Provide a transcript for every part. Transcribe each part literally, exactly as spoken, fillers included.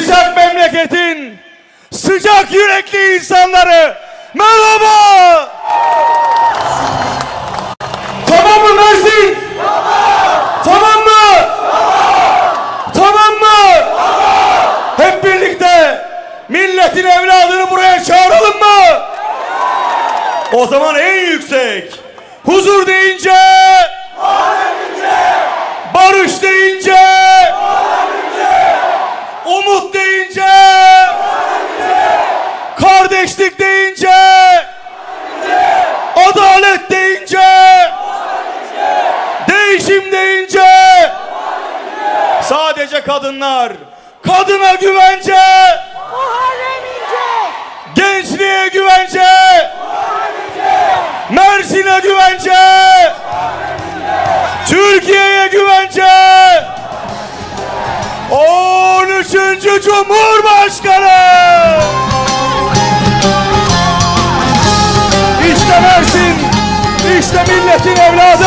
güzel memleketin sıcak yürekli insanları merhaba. Tamam mı Mersin? Tamam. Tamam mı? Tamam. Tamam mı? Tamam. Hep birlikte milletin evladını buraya çağıralım mı? O zaman en yüksek huzur deyince, barış deyince, umut deyince, kardeşlik deyince, adalet deyince, değişim deyince, sadece kadınlar, kadına güvence, gençliğe güvence, Mersin'e güvence, Türkiye'ye güvence, on üçüncü Cumhurbaşkanı. İşte Mersin, işte milletin evladı,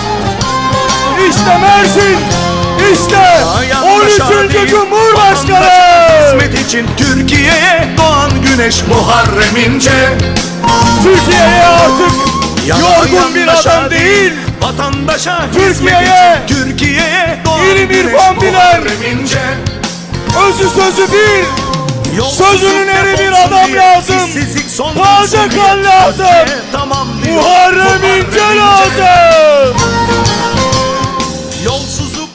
işte Mersin, işte on üçüncü Cumhurbaşkanı. Hizmet için Türkiye'ye doğan güneş Muharrem İnce. Türkiye'ye artık yorgun bir adam değil, vatandaşa Türkiye'ye, Türkiye'ye ilim irfan bilen, özü sözü bir, sözünün eri bir adam lazım, taze kan lazım, Muharrem İnce lazım. Yolsuzluk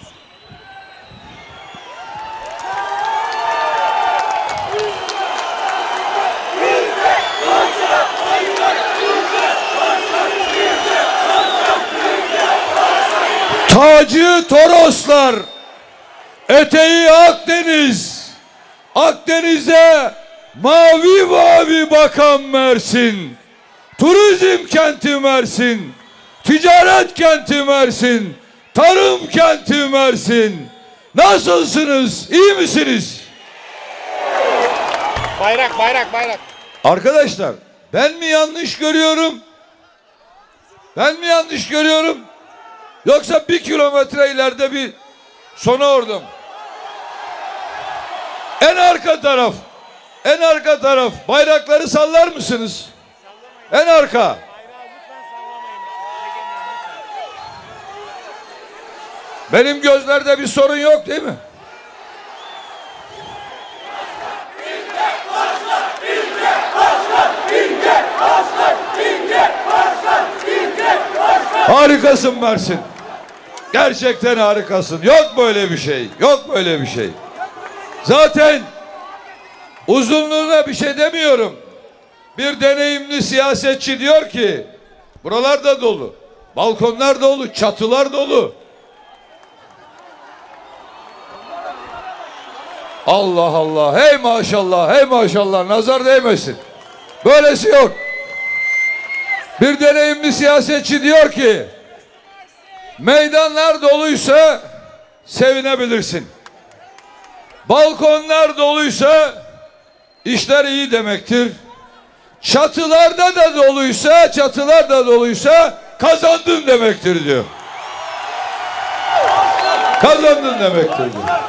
Tacı Toroslar, eteği Akdeniz, Akdeniz'e mavi mavi bakan Mersin, turizm kenti Mersin, ticaret kenti Mersin, tarım kenti Mersin. Nasılsınız? İyi misiniz? Bayrak, bayrak, bayrak. Arkadaşlar, ben mi yanlış görüyorum? Ben mi yanlış görüyorum? Yoksa bir kilometre ileride bir sona ordum. En arka taraf, en arka taraf. Bayrakları sallar mısınız? En arka. Benim gözlerde bir sorun yok değil mi? Harikasın Mersin. Gerçekten harikasın. Yok böyle bir şey. Yok böyle bir şey. Zaten uzunluğuna bir şey demiyorum. Bir deneyimli siyasetçi diyor ki buralar da dolu. Balkonlar dolu, çatılar dolu. Allah Allah. Hey maşallah, hey maşallah. Nazar değmesin. Böylesi yok. Bir deneyimli siyasetçi diyor ki meydanlar doluysa sevinebilirsin. Balkonlar doluysa işler iyi demektir. Çatılarda da doluysa, çatılar da doluysa kazandın demektir diyor. Kazandın demektir diyor.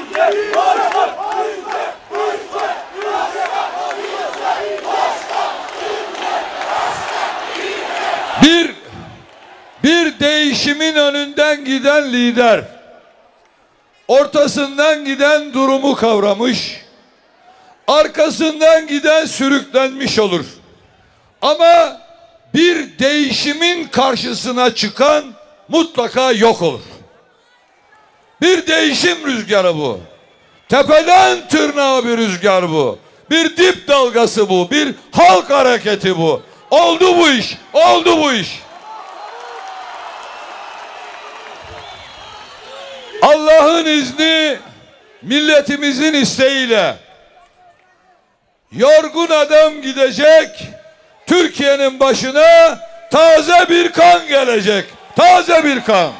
Bir, bir değişimin önünden giden lider, ortasından giden durumu kavramış, arkasından giden sürüklenmiş olur. Ama bir değişimin karşısına çıkan mutlaka yok olur. Bir değişim rüzgarı bu. Tepeden tırnağa bir rüzgar bu. Bir dip dalgası bu. Bir halk hareketi bu. Oldu bu iş. Oldu bu iş. Allah'ın izni, milletimizin isteğiyle yorgun adam gidecek, Türkiye'nin başına taze bir kan gelecek. Taze bir kan.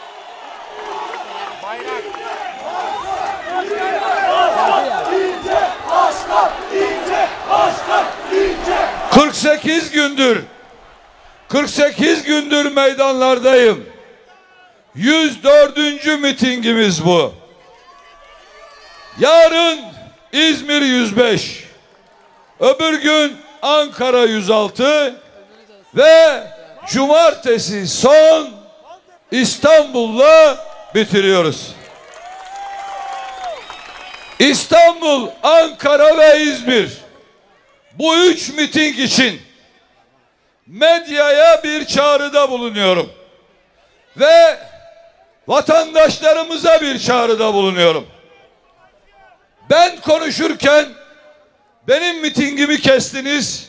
kırk sekiz gündür kırk sekiz gündür meydanlardayım. yüz dördüncü mitingimiz bu. Yarın İzmir yüz beş, öbür gün Ankara yüz altı ve cumartesi son İstanbul'la bitiriyoruz. İstanbul, Ankara ve İzmir, bu üç miting için medyaya bir çağrıda bulunuyorum ve vatandaşlarımıza bir çağrıda bulunuyorum. Ben konuşurken benim mitingimi kestiniz,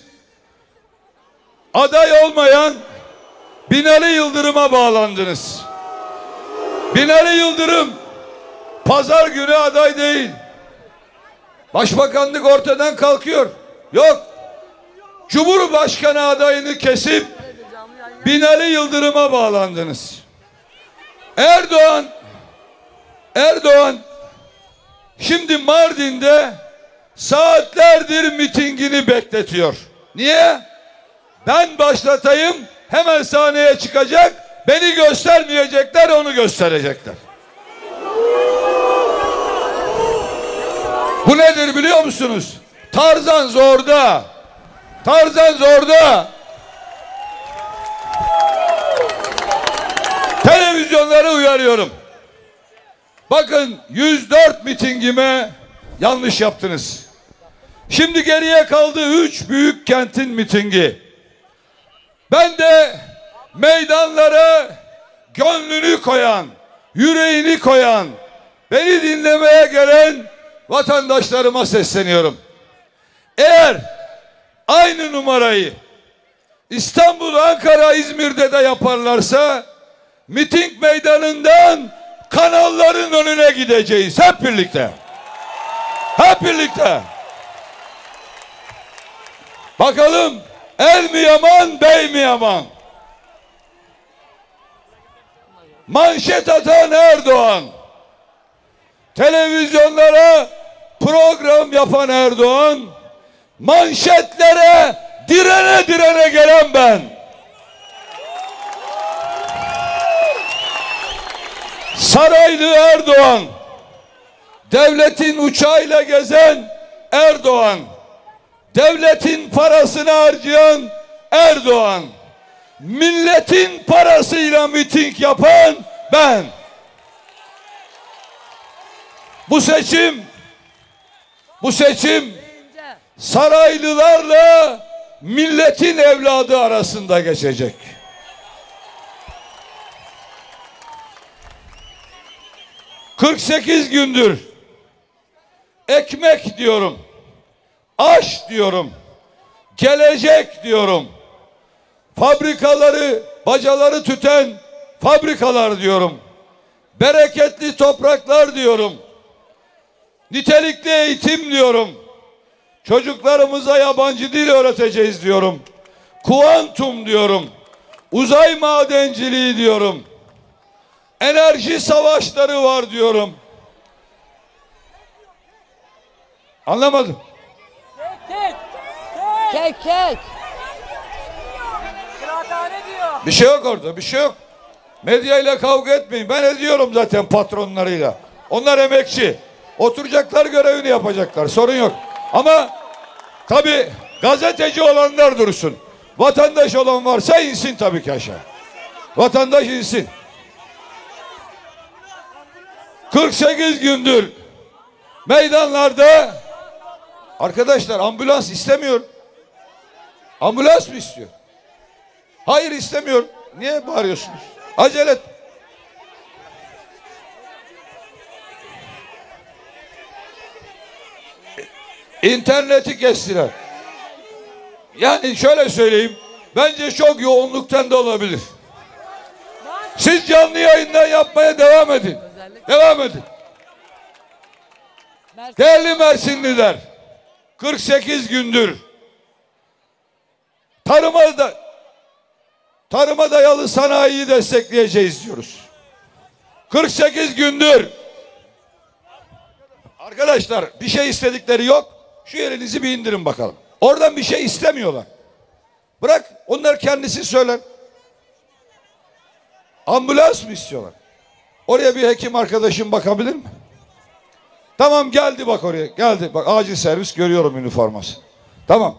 aday olmayan Binali Yıldırım'a bağlandınız. Binali Yıldırım pazar günü aday değil. Başbakanlık ortadan kalkıyor. Yok. Cumhurbaşkanı adayını kesip Binali Yıldırım'a bağlandınız. Erdoğan Erdoğan şimdi Mardin'de saatlerdir mitingini bekletiyor. Niye? Ben başlatayım, hemen sahneye çıkacak, beni göstermeyecekler, onu gösterecekler. Bu nedir biliyor musunuz? Tarzan zorda. Tarzan zorda. Televizyonları uyarıyorum. Bakın yüz dört mitingime yanlış yaptınız. Şimdi geriye kaldı üç büyük kentin mitingi. Ben de meydanlara gönlünü koyan, yüreğini koyan, beni dinlemeye gelen vatandaşlarıma sesleniyorum. Eğer aynı numarayı İstanbul, Ankara, İzmir'de de yaparlarsa miting meydanından kanalların önüne gideceğiz hep birlikte. Hep birlikte. Bakalım el mi yaman, bey mi yaman? Manşet atan Erdoğan, televizyonlara program yapan Erdoğan, manşetlere direne direne gelen ben. Saraylı Erdoğan, devletin uçağıyla gezen Erdoğan, devletin parasını harcayan Erdoğan, milletin parasıyla miting yapan ben. Bu seçim, bu seçim saraylılarla milletin evladı arasında geçecek. kırk sekiz gündür ekmek diyorum, aş diyorum, gelecek diyorum, fabrikaları, bacaları tüten fabrikalar diyorum, bereketli topraklar diyorum, nitelikli eğitim diyorum, çocuklarımıza yabancı dil öğreteceğiz diyorum, kuantum diyorum, uzay madenciliği diyorum, enerji savaşları var diyorum. Anlamadım. Kek kek. Kek kek. Kıraathane diyor. Bir şey yok orada, bir şey yok. Medyayla kavga etmeyin. Ben ediyorum zaten patronlarıyla. Onlar emekçi. Oturacaklar, görevini yapacaklar. Sorun yok. Ama tabii gazeteci olanlar dursun. Vatandaş olan varsa insin tabii ki aşağı. Vatandaş insin. kırk sekiz gündür meydanlarda arkadaşlar ambulans istemiyor. Ambulans mı istiyor? Hayır, istemiyor. Niye bağırıyorsunuz? Acele et. İnterneti kestiler. Yani şöyle söyleyeyim. Bence çok yoğunluktan da olabilir. Siz canlı yayından yapmaya devam edin. Devam edin. Değerli Mersinliler, kırk sekiz gündür tarıma da tarıma dayalı sanayiyi destekleyeceğiz diyoruz. kırk sekiz gündür arkadaşlar bir şey istedikleri yok. Şu elinizi bir indirin bakalım. Oradan bir şey istemiyorlar. Bırak onlar kendisi söyler. Ambulans mı istiyorlar? Oraya bir hekim arkadaşım bakabilir mi? Tamam, geldi bak oraya. Geldi. Bak acil servis, görüyorum üniforması. Tamam.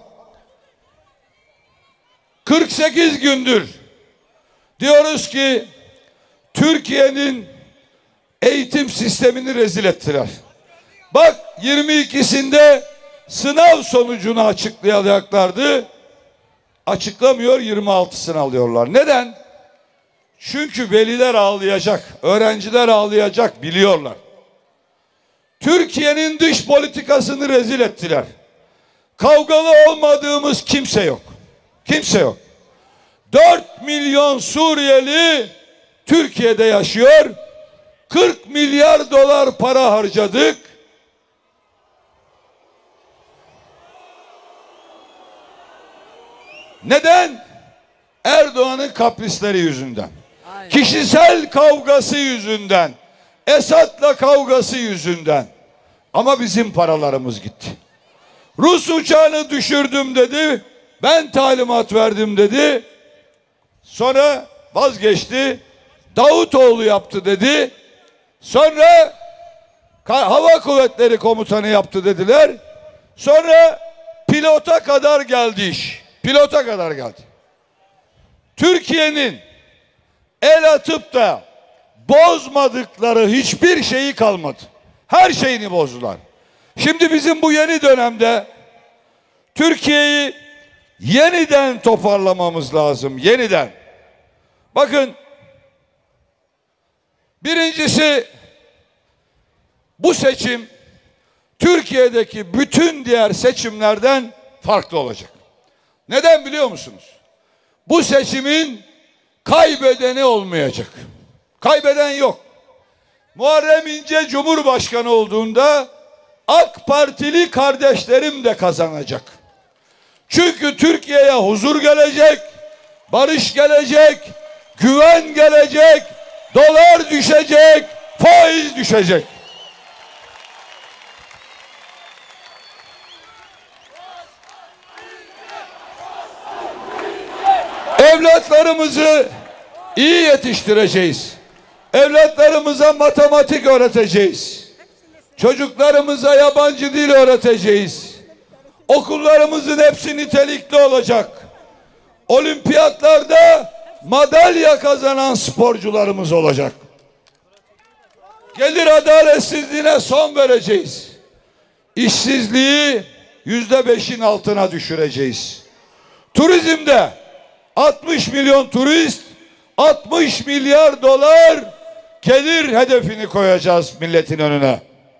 kırk sekiz gündür diyoruz ki Türkiye'nin eğitim sistemini rezil ettiler. Bak yirmi ikisinde sınav sonucunu açıklayacaklardı. Açıklamıyor, yirmi altısını alıyorlar. Neden? Çünkü veliler ağlayacak, öğrenciler ağlayacak, biliyorlar. Türkiye'nin dış politikasını rezil ettiler. Kavgalı olmadığımız kimse yok. Kimse yok. dört milyon Suriyeli Türkiye'de yaşıyor. kırk milyar dolar para harcadık. Neden? Erdoğan'ın kaprisleri yüzünden. Aynen. Kişisel kavgası yüzünden. Esad'la kavgası yüzünden. Ama bizim paralarımız gitti. Rus uçağını düşürdüm dedi. Ben talimat verdim dedi. Sonra vazgeçti. Davutoğlu yaptı dedi. Sonra Hava Kuvvetleri Komutanı yaptı dediler. Sonra pilota kadar geldi iş. Pilota kadar geldi. Türkiye'nin el atıp da bozmadıkları hiçbir şeyi kalmadı. Her şeyini bozdular. Şimdi bizim bu yeni dönemde Türkiye'yi yeniden toparlamamız lazım. Yeniden. Bakın, birincisi, bu seçim Türkiye'deki bütün diğer seçimlerden farklı olacak. Neden biliyor musunuz? Bu seçimin kaybedeni olmayacak. Kaybeden yok. Muharrem İnce Cumhurbaşkanı olduğunda AK Partili kardeşlerim de kazanacak. Çünkü Türkiye'ye huzur gelecek, barış gelecek, güven gelecek, dolar düşecek, faiz düşecek. Evlatlarımızı iyi yetiştireceğiz. Evlatlarımıza matematik öğreteceğiz. Çocuklarımıza yabancı dil öğreteceğiz. Okullarımızın hepsi nitelikli olacak. Olimpiyatlarda madalya kazanan sporcularımız olacak. Gelir adaletsizliğine son vereceğiz. İşsizliği yüzde beşin altına düşüreceğiz. Turizmde altmış milyon turist, altmış milyar dolar gelir hedefini koyacağız milletin önüne.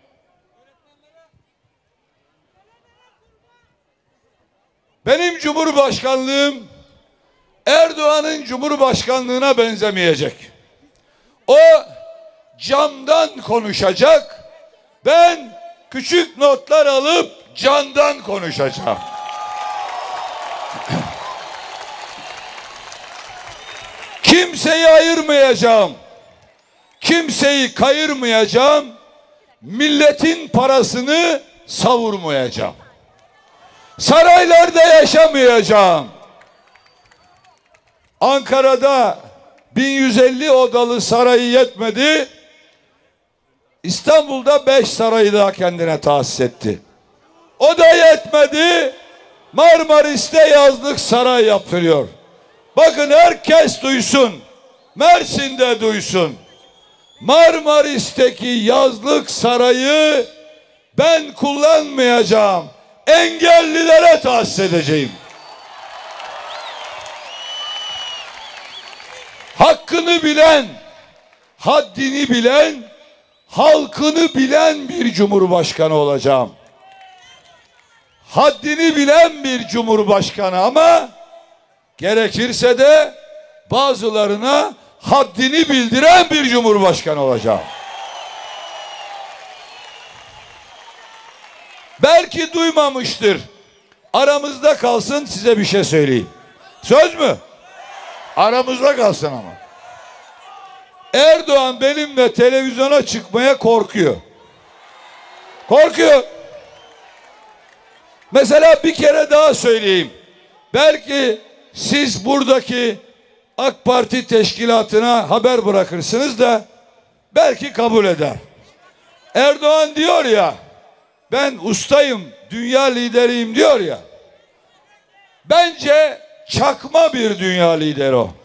Benim Cumhurbaşkanlığım Erdoğan'ın Cumhurbaşkanlığına benzemeyecek. O camdan konuşacak. Ben küçük notlar alıp candan konuşacağım. Kimseyi ayırmayacağım. Kimseyi kayırmayacağım. Milletin parasını savurmayacağım. Saraylarda yaşamayacağım. Ankara'da bin yüz elli odalı sarayı yetmedi. İstanbul'da beş sarayı daha kendine tahsis etti. O da yetmedi. Marmaris'te yazlık saray yaptırıyor. Bakın, herkes duysun. Mersin'de duysun. Marmaris'teki yazlık sarayı ben kullanmayacağım. Engellilere tahsis edeceğim. Hakkını bilen, haddini bilen, halkını bilen bir cumhurbaşkanı olacağım. Haddini bilen bir cumhurbaşkanı, ama gerekirse de bazılarına haddini bildiren bir cumhurbaşkanı olacağım. Belki duymamıştır. Aramızda kalsın, size bir şey söyleyeyim. Söz mü? Aramızda kalsın ama. Erdoğan benimle televizyona çıkmaya korkuyor. Korkuyor. Mesela bir kere daha söyleyeyim. Belki siz buradaki AK Parti teşkilatına haber bırakırsınız da belki kabul eder. Erdoğan diyor ya, ben ustayım, dünya lideriyim diyor ya. Bence çakma bir dünya lideri o.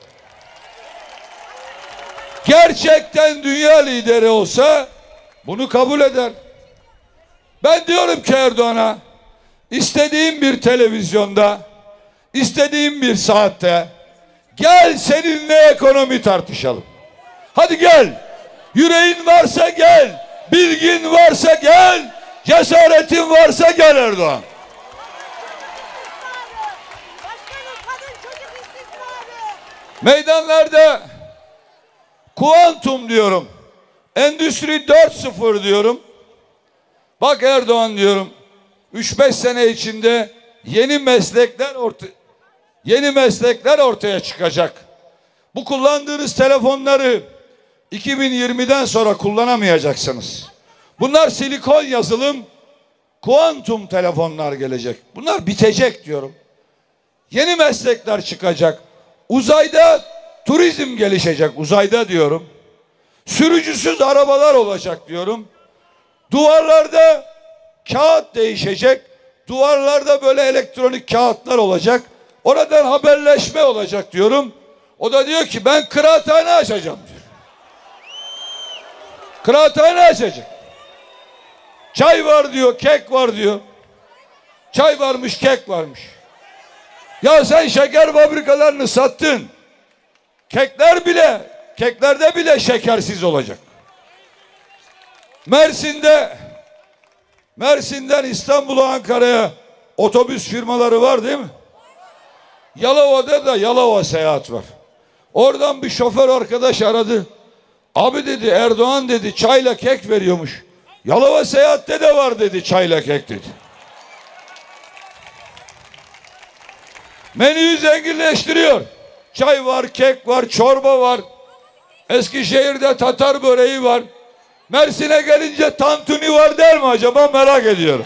Gerçekten dünya lideri olsa bunu kabul eder. Ben diyorum ki Erdoğan'a, istediğim bir televizyonda, istediğim bir saatte gel seninle ekonomi tartışalım. Hadi gel. Yüreğin varsa gel. Bilgin varsa gel. Cesaretin varsa gel Erdoğan. Meydanlarda kuantum diyorum. Endüstri dört nokta sıfır diyorum. Bak Erdoğan diyorum. üç beş sene içinde yeni meslekler orta yeni meslekler ortaya çıkacak. Bu kullandığınız telefonları iki bin yirmiden sonra kullanamayacaksınız. Bunlar silikon yazılım, kuantum telefonlar gelecek. Bunlar bitecek diyorum. Yeni meslekler çıkacak. Uzayda turizm gelişecek, uzayda diyorum. Sürücüsüz arabalar olacak diyorum. Duvarlarda kağıt değişecek. Duvarlarda böyle elektronik kağıtlar olacak. Oradan haberleşme olacak diyorum. O da diyor ki ben kıraathane açacağım diyor. Kıraathane açacak. Çay var diyor, kek var diyor. Çay varmış, kek varmış. Ya sen şeker fabrikalarını sattın. Kekler bile, keklerde bile şekersiz olacak. Mersin'de, Mersin'den İstanbul'a, Ankara'ya otobüs firmaları var değil mi? Yalova'da da Yalova Seyahat var. Oradan bir şoför arkadaş aradı. Abi dedi, Erdoğan dedi çayla kek veriyormuş. Yalova Seyahat'te de var dedi çayla kek dedi. Menüyü zenginleştiriyor. Çay var, kek var, çorba var. Eskişehir'de Tatar böreği var. Mersin'e gelince tantuni var der mi acaba, merak ediyorum.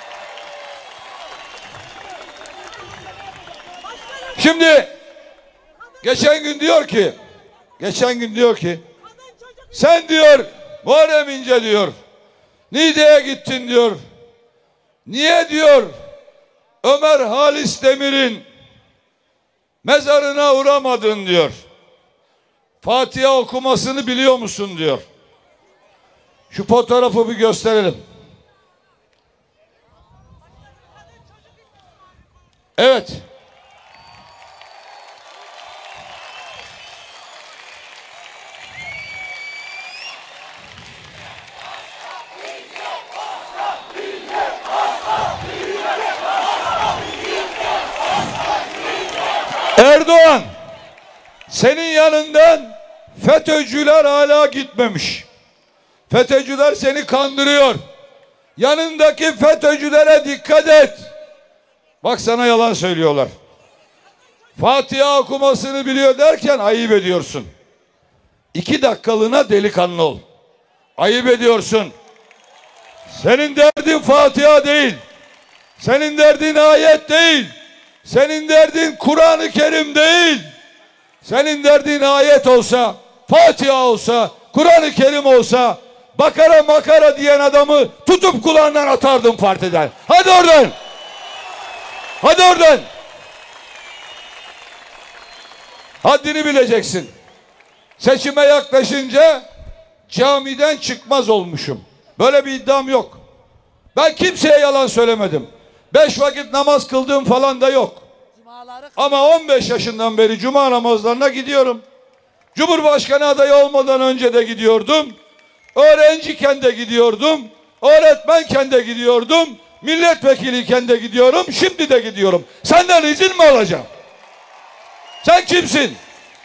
Şimdi geçen gün diyor ki geçen gün diyor ki sen diyor Muharrem İnce diyor Niğde'ye gittin diyor. Niye diyor Ömer Halis Demir'in mezarına uğramadın diyor. Fatiha okumasını biliyor musun diyor. Şu fotoğrafı bir gösterelim. Evet. Erdoğan, senin yanından FETÖ'cüler hala gitmemiş. FETÖ'cüler seni kandırıyor. Yanındaki FETÖ'cülere dikkat et. Bak sana yalan söylüyorlar. Fatiha okumasını biliyor derken ayıp ediyorsun. İki dakikalığına delikanlı ol. Ayıp ediyorsun. Senin derdin Fatiha değil. Senin derdin ayet değil. Senin derdin Kur'an-ı Kerim değil. Senin derdin ayet olsa, Fatiha olsa, Kur'an-ı Kerim olsa, Bakara makara diyen adamı tutup kulağından atardım partiden. Hadi oradan. Hadi oradan. Haddini bileceksin. Seçime yaklaşınca camiden çıkmaz olmuşum. Böyle bir iddiam yok. Ben kimseye yalan söylemedim. Beş vakit namaz kıldığım falan da yok. Ama on beş yaşından beri cuma namazlarına gidiyorum. Cumhurbaşkanı adayı olmadan önce de gidiyordum. Öğrenciyken de gidiyordum. Öğretmenken de gidiyordum. Milletvekiliyken de gidiyorum. Şimdi de gidiyorum. Senden izin mi alacağım? Sen kimsin?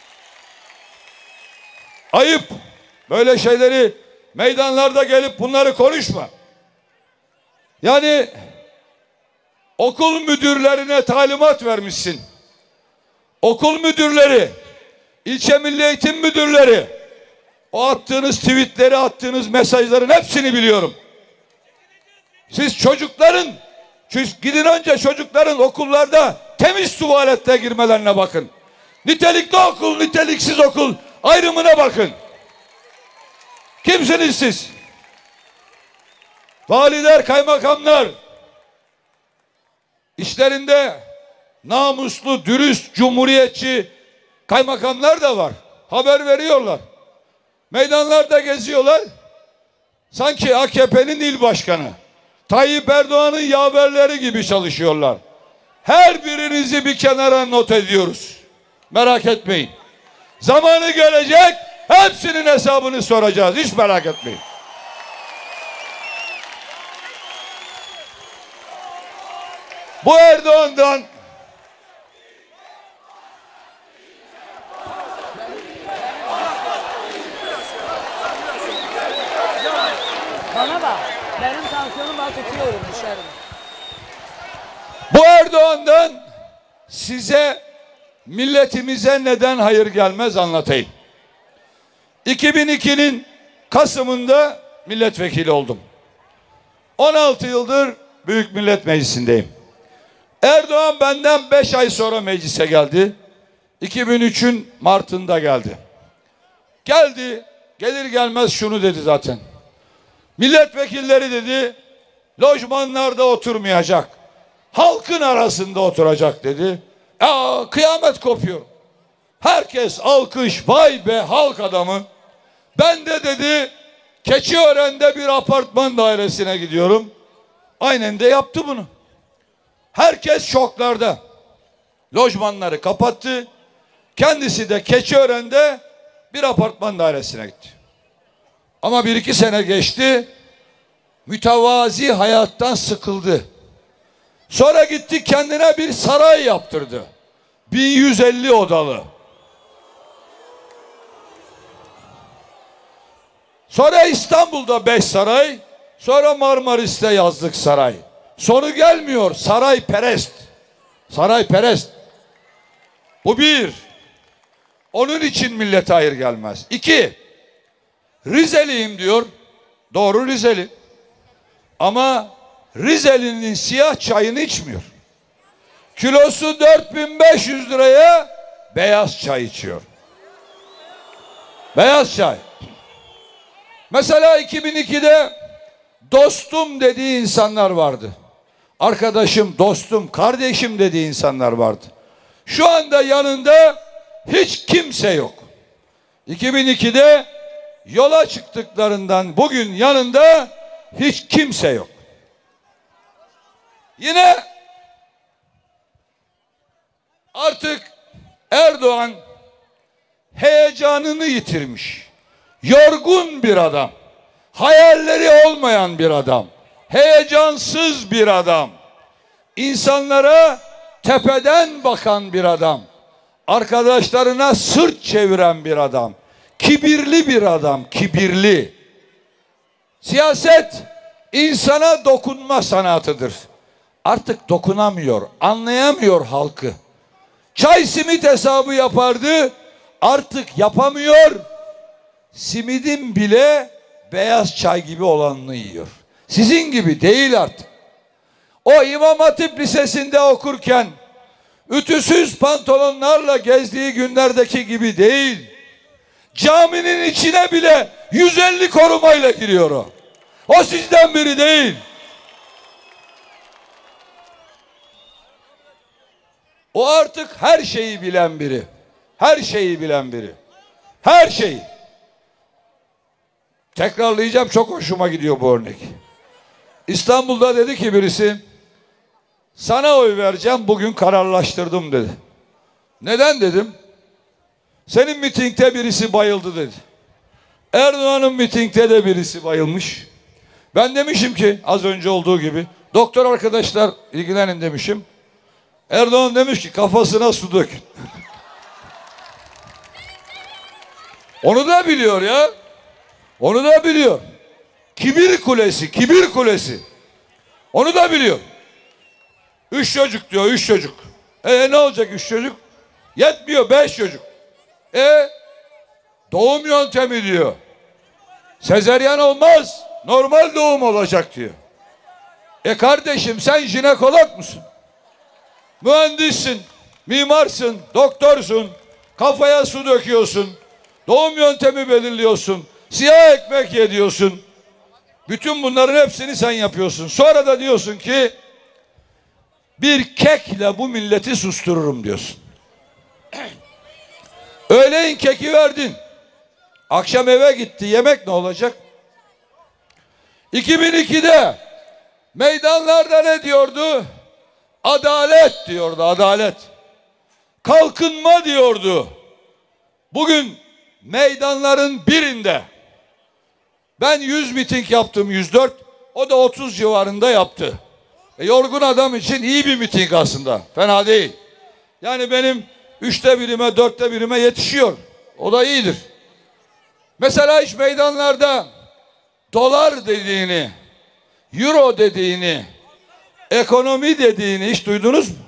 Ayıp. Böyle şeyleri meydanlarda gelip bunları konuşma. Yani okul müdürlerine talimat vermişsin. Okul müdürleri, ilçe milli eğitim müdürleri, o attığınız tweetleri, attığınız mesajların hepsini biliyorum. Siz çocukların, gidin önce çocukların okullarda temiz tuvalette girmelerine bakın. Nitelikli okul, niteliksiz okul ayrımına bakın. Kimsiniz siz? valiler, kaymakamlar, işlerinde namuslu, dürüst, cumhuriyetçi kaymakamlar da var. Haber veriyorlar. Meydanlarda geziyorlar. Sanki A K P'nin il başkanı, Tayyip Erdoğan'ın yaverleri gibi çalışıyorlar. Her birinizi bir kenara not ediyoruz. Merak etmeyin. Zamanı gelecek, hepsinin hesabını soracağız. Hiç merak etmeyin. Bu Erdoğan'dan Bana bak. Benim tansiyonum var, tutuyorum dışarı. Bu Erdoğan'dan size, milletimize neden hayır gelmez anlatayım. iki bin ikinin Kasım'ında milletvekili oldum. on altı yıldır Büyük Millet Meclisi'ndeyim. Erdoğan benden beş ay sonra meclise geldi. iki bin üçün Mart'ında geldi. Geldi, gelir gelmez şunu dedi zaten. Milletvekilleri dedi, lojmanlarda oturmayacak, halkın arasında oturacak dedi. Aa, kıyamet kopuyor. Herkes alkış, vay be halk adamı. Ben de dedi Keçiören'de bir apartman dairesine gidiyorum. Aynen de yaptı bunu. Herkes şoklarda. Lojmanları kapattı. Kendisi de Keçiören'de bir apartman dairesine gitti. Ama bir iki sene geçti. Mütevazi hayattan sıkıldı. Sonra gitti kendine bir saray yaptırdı. bin yüz elli odalı. Sonra İstanbul'da beş saray. Sonra Marmaris'te yazlık saray. Sonu gelmiyor. Sarayperest. Sarayperest. Bu bir. Onun için millete hayır gelmez. İki. Rizeliyim diyor. Doğru, Rizeli. Ama Rizeli'nin siyah çayını içmiyor. Kilosu dört bin beş yüz liraya beyaz çay içiyor. Beyaz çay. Mesela iki bin ikide dostum dediği insanlar vardı. Arkadaşım, dostum, kardeşim dediği insanlar vardı. Şu anda yanında hiç kimse yok. iki bin ikide yola çıktıklarından bugün yanında hiç kimse yok. Yine artık Erdoğan heyecanını yitirmiş. Yorgun bir adam. Hayalleri olmayan bir adam. Heyecansız bir adam. İnsanlara tepeden bakan bir adam. Arkadaşlarına sırt çeviren bir adam. Kibirli bir adam, kibirli. Siyaset insana dokunma sanatıdır. Artık dokunamıyor, anlayamıyor halkı. Çay simit hesabı yapardı, artık yapamıyor. Simidin bile beyaz çay gibi olanını yiyor. Sizin gibi değil artık. O İmam Hatip Lisesi'nde okurken ütüsüz pantolonlarla gezdiği günlerdeki gibi değil. Caminin içine bile yüz elli korumayla giriyor o. O sizden biri değil. O artık her şeyi bilen biri. Her şeyi bilen biri. Her şeyi. Tekrarlayacağım, çok hoşuma gidiyor bu örnek. İstanbul'da dedi ki birisi, sana oy vereceğim, bugün kararlaştırdım dedi. Neden dedim? Senin mitingde birisi bayıldı dedi. Erdoğan'ın mitingde de birisi bayılmış. Ben demişim ki az önce olduğu gibi, doktor arkadaşlar ilgilenin demişim. Erdoğan demiş ki kafasına su dökün. Onu da biliyor ya. Onu da biliyor. Kibir kulesi, kibir kulesi. Onu da biliyor. Üç çocuk diyor, üç çocuk. E ne olacak üç çocuk? Yetmiyor, beş çocuk. E doğum yöntemi diyor. Sezeryan olmaz, normal doğum olacak diyor. E kardeşim sen jinekolog musun? Mühendissin, mimarsın, doktorsun, kafaya su döküyorsun, doğum yöntemi belirliyorsun, siyah ekmek yediyorsun. Bütün bunların hepsini sen yapıyorsun. Sonra da diyorsun ki bir kekle bu milleti sustururum diyorsun. Öğleyin keki verdin. Akşam eve gitti. Yemek ne olacak? iki bin ikide meydanlarda ne diyordu? Adalet diyordu, adalet. Kalkınma diyordu. Bugün meydanların birinde ben yüz miting yaptım, yüz dört. O da otuz civarında yaptı. E, yorgun adam için iyi bir miting aslında. Fena değil. Yani benim üçte birime, dörtte birime yetişiyor. O da iyidir. Mesela hiç meydanlarda dolar dediğini, euro dediğini, ekonomi dediğini hiç duydunuz mu?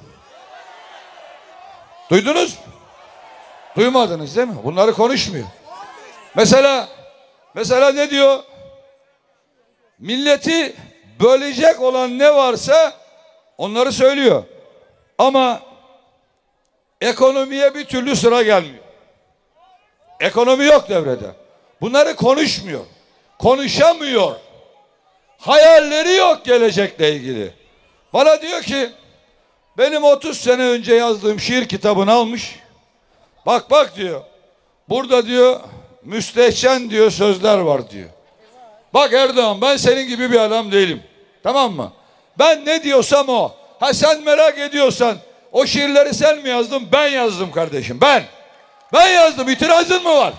Duydunuz mu? Duymadınız değil mi? Bunları konuşmuyor. Mesela mesela ne diyor? Milleti bölecek olan ne varsa onları söylüyor. Ama ekonomiye bir türlü sıra gelmiyor. Ekonomi yok devrede. Bunları konuşmuyor. Konuşamıyor. Hayalleri yok gelecekle ilgili. Bana diyor ki benim otuz sene önce yazdığım şiir kitabını almış. Bak bak diyor. Burada diyor müstehcen diyor sözler var diyor. Bak Erdoğan, ben senin gibi bir adam değilim. Tamam mı? Ben ne diyorsam o. Ha sen merak ediyorsan o şiirleri sen mi yazdın? Ben yazdım kardeşim. Ben. Ben yazdım. İtirazın mı var?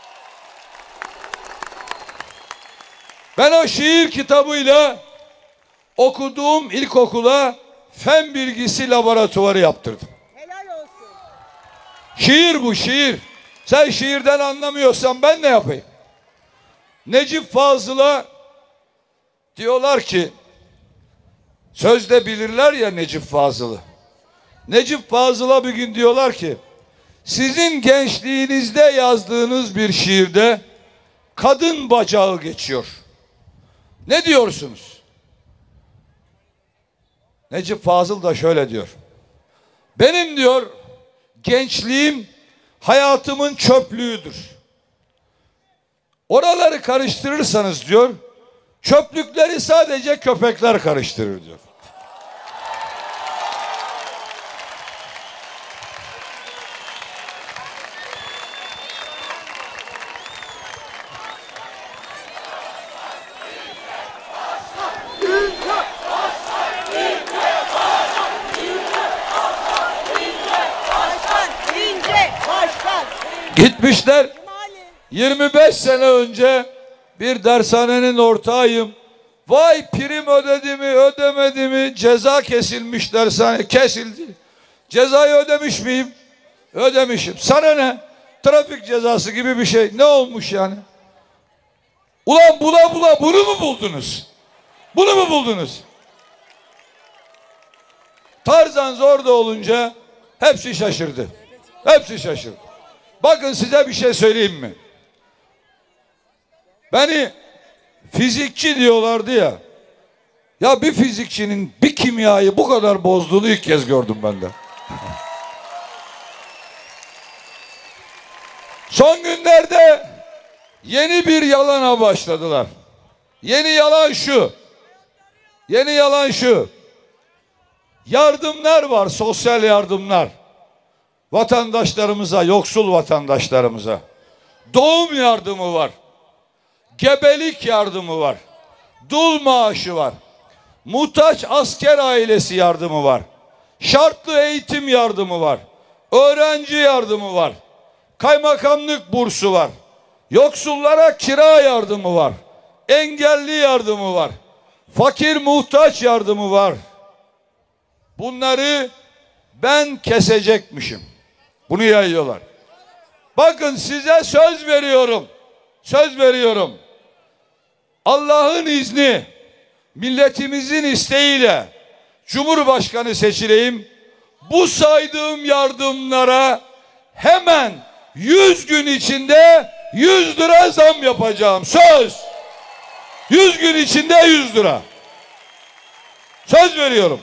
Ben o şiir kitabıyla okuduğum ilkokula fen bilgisi laboratuvarı yaptırdım. Helal olsun. Şiir bu, şiir. Sen şiirden anlamıyorsan ben ne yapayım? Necip Fazıl'a diyorlar ki, sözde bilirler ya Necip Fazıl'ı. Necip Fazıl'a bir gün diyorlar ki, sizin gençliğinizde yazdığınız bir şiirde kadın bacağı geçiyor. Ne diyorsunuz? Necip Fazıl da şöyle diyor. Benim diyor gençliğim hayatımın çöplüğüdür. Oraları karıştırırsanız diyor, çöplükleri sadece köpekler karıştırır diyor. Gitmişler yirmi beş sene önce bir dershanenin ortağıyım. Vay prim ödedi mi ödemedi mi, ceza kesilmiş dershane, kesildi. Cezayı ödemiş miyim? Ödemişim. Sana ne? Trafik cezası gibi bir şey. Ne olmuş yani? Ulan bula bula bunu mu buldunuz? Bunu mu buldunuz? Tarzan orada olunca hepsi şaşırdı. Hepsi şaşırdı. Bakın size bir şey söyleyeyim mi? Beni fizikçi diyorlardı ya. Ya bir fizikçinin bir kimyayı bu kadar bozduğunu ilk kez gördüm ben de. Son günlerde yeni bir yalana başladılar. Yeni yalan şu. Yeni yalan şu. Yardımlar var, sosyal yardımlar. Vatandaşlarımıza, yoksul vatandaşlarımıza. Doğum yardımı var. Gebelik yardımı var. Dul maaşı var. Muhtaç asker ailesi yardımı var. Şartlı eğitim yardımı var. Öğrenci yardımı var. Kaymakamlık bursu var. Yoksullara kira yardımı var. Engelli yardımı var. Fakir muhtaç yardımı var. Bunları ben kesecekmişim. Bunu yayıyorlar. Bakın size söz veriyorum. Söz veriyorum. Allah'ın izni, milletimizin isteğiyle Cumhurbaşkanı seçileyim. Bu saydığım yardımlara hemen yüz gün içinde yüz lira zam yapacağım. Söz. Yüz gün içinde yüz lira. Söz veriyorum.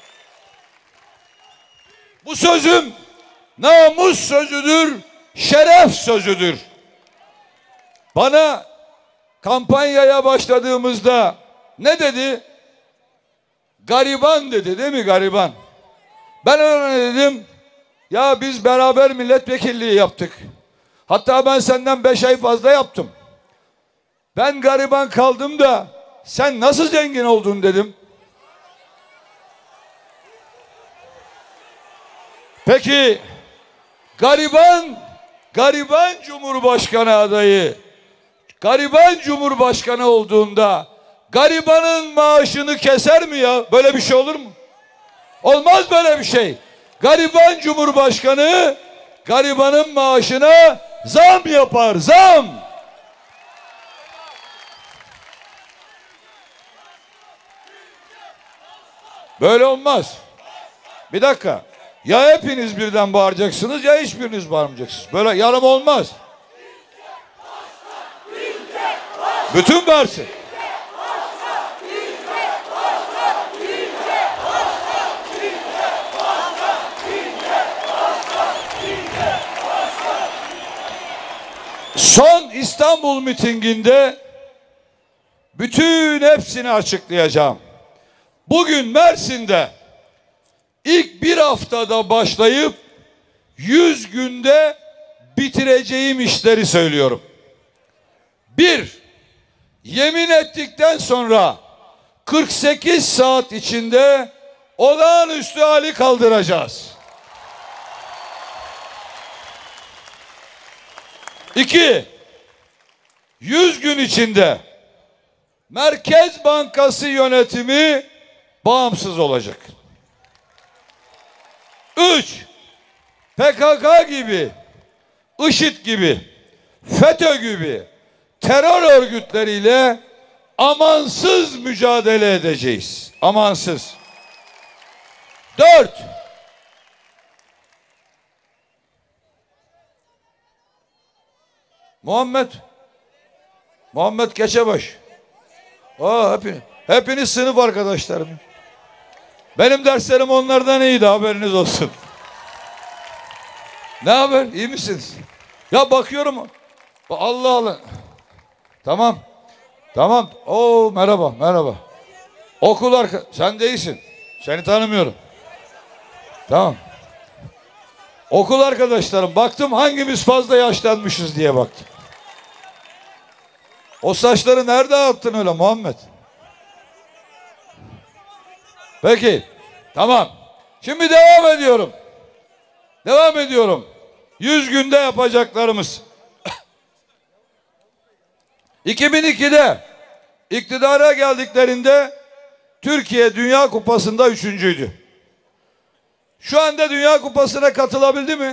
Bu sözüm namus sözüdür, şeref sözüdür. Bana kampanyaya başladığımızda ne dedi? Gariban dedi, değil mi, gariban? Ben öyle dedim. Ya biz beraber milletvekilliği yaptık. Hatta ben senden beş ay fazla yaptım. Ben gariban kaldım da sen nasıl zengin oldun dedim. Peki gariban, gariban Cumhurbaşkanı adayı, gariban Cumhurbaşkanı olduğunda garibanın maaşını keser mi ya? Böyle bir şey olur mu? Olmaz böyle bir şey. Gariban Cumhurbaşkanı garibanın maaşına zam yapar, zam. Böyle olmaz. Bir dakika. Ya hepiniz birden bağıracaksınız ya hiçbiriniz bağırmayacaksınız. Böyle yarım olmaz. Bütün bağırsın. Son İstanbul mitinginde bütün hepsini açıklayacağım. Bugün Mersin'de ilk bir haftada başlayıp yüz günde bitireceğim işleri söylüyorum. Bir, yemin ettikten sonra kırk sekiz saat içinde olağanüstü hali kaldıracağız. İki, yüz gün içinde Merkez Bankası yönetimi bağımsız olacak. Üç, P K K gibi, IŞİD gibi, FETÖ gibi terör örgütleriyle amansız mücadele edeceğiz. Amansız. Dört, Muhammed, Muhammed Keçebaş. Aa, hepiniz, hepiniz sınıf arkadaşlarım. Benim derslerim onlardan iyiydi, haberiniz olsun. Ne haber? İyi misiniz? Ya bakıyorum. Allah Allah. Tamam. Tamam. Oo, merhaba, merhaba. Okul arka... Sen değilsin. Seni tanımıyorum. Tamam. Okul arkadaşlarım. Baktım hangimiz fazla yaşlanmışız diye baktım. O saçları nerede attın öyle Muhammed? Peki. Tamam. Şimdi devam ediyorum. Devam ediyorum. Yüz günde yapacaklarımız. iki bin ikide iktidara geldiklerinde Türkiye Dünya Kupası'nda üçüncüydü. Şu anda Dünya Kupası'na katılabildi mi?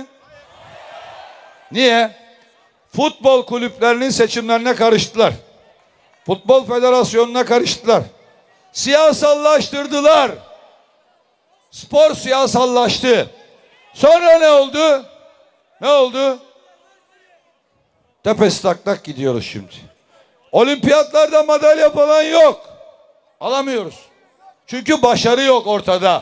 Niye? Futbol kulüplerinin seçimlerine karıştılar. Futbol Federasyonu'na karıştılar. Siyasallaştırdılar. Spor siyasallaştı. Sonra ne oldu? Ne oldu? Tepesi taklak gidiyoruz şimdi. Olimpiyatlarda madalya falan yok. Alamıyoruz. Çünkü başarı yok ortada.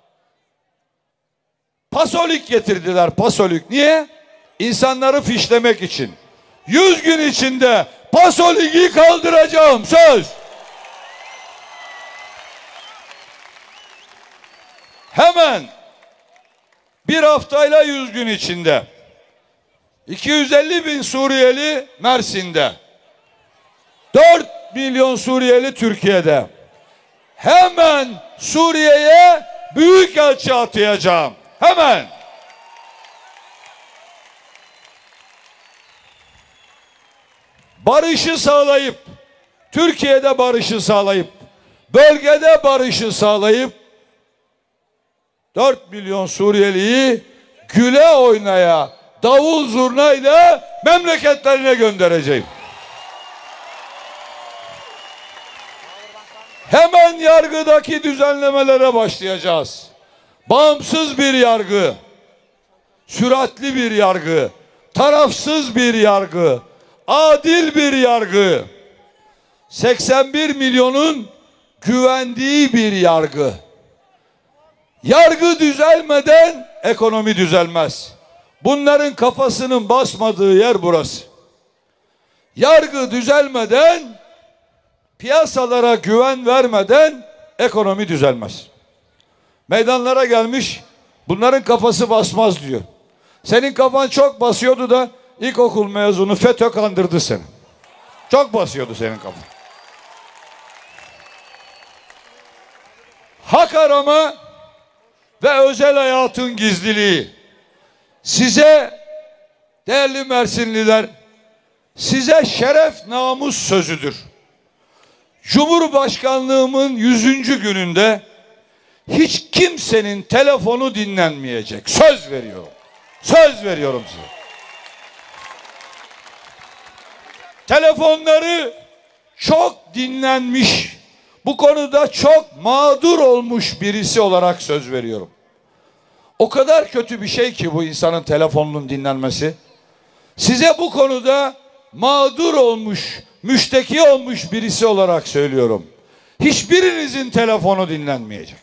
Pasolik getirdiler, pasolik. Niye? İnsanları fişlemek için. Yüz gün içinde pasoligi kaldıracağım, söz. Hemen bir haftayla yüz gün içinde iki yüz elli bin Suriyeli Mersin'de, dört milyon Suriyeli Türkiye'de. Hemen Suriye'ye büyükelçi atayacağım. Hemen. Barışı sağlayıp, Türkiye'de barışı sağlayıp, bölgede barışı sağlayıp, dört milyon Suriyeliyi güle oynaya, davul zurnayla memleketlerine göndereceğim. Hemen yargıdaki düzenlemelere başlayacağız. Bağımsız bir yargı, süratli bir yargı, tarafsız bir yargı, adil bir yargı, seksen bir milyonun güvendiği bir yargı. Yargı düzelmeden ekonomi düzelmez. Bunların kafasının basmadığı yer burası. yargı düzelmeden, piyasalara güven vermeden ekonomi düzelmez. Meydanlara gelmiş, bunların kafası basmaz diyor. Senin kafan çok basıyordu da ilkokul mezunu FETÖ kandırdı seni. Çok basıyordu senin kafan. Hak arama ve özel hayatın gizliliği. Size değerli Mersinliler, size şeref namus sözüdür. Cumhurbaşkanlığımın yüzüncü gününde hiç kimsenin telefonu dinlenmeyecek. Söz veriyorum. Söz veriyorum size. Telefonları çok dinlenmiş, bu konuda çok mağdur olmuş birisi olarak söz veriyorum. O kadar kötü bir şey ki bu insanın telefonunun dinlenmesi. Size bu konuda mağdur olmuş, müşteki olmuş birisi olarak söylüyorum. Hiçbirinizin telefonu dinlenmeyecek.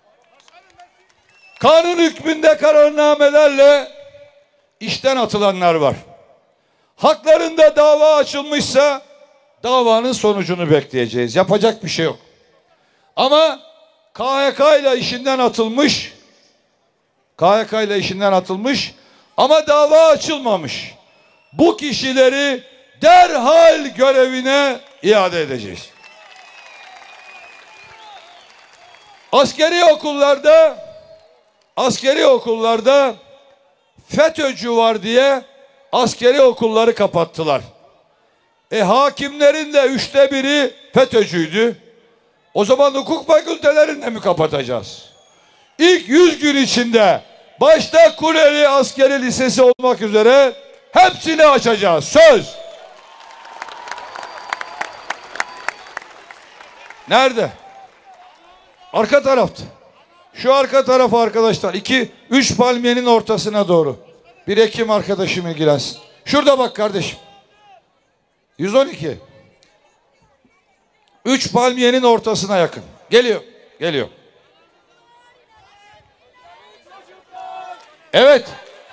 Kanun hükmünde kararnamelerle işten atılanlar var. Haklarında dava açılmışsa davanın sonucunu bekleyeceğiz. Yapacak bir şey yok. Ama K H K ile işinden atılmış, K H K ile işinden atılmış ama dava açılmamış. Bu kişileri derhal görevine iade edeceğiz. Askeri okullarda askeri okullarda FETÖ'cü var diye askeri okulları kapattılar. E hakimlerin de üçte biri FETÖ'cüydü. O zaman hukuk fakültelerini de mi kapatacağız? İlk yüz gün içinde başta Kuleli Askeri Lisesi olmak üzere hepsini açacağız. Söz. Nerede? Arka tarafta. Şu arka tarafa arkadaşlar. İki, üç palmiyenin ortasına doğru. Bir hekim arkadaşım ilgilensin. Şurada bak kardeşim. yüz on iki. Üç palmiyenin ortasına yakın. Geliyor. Geliyor. Evet.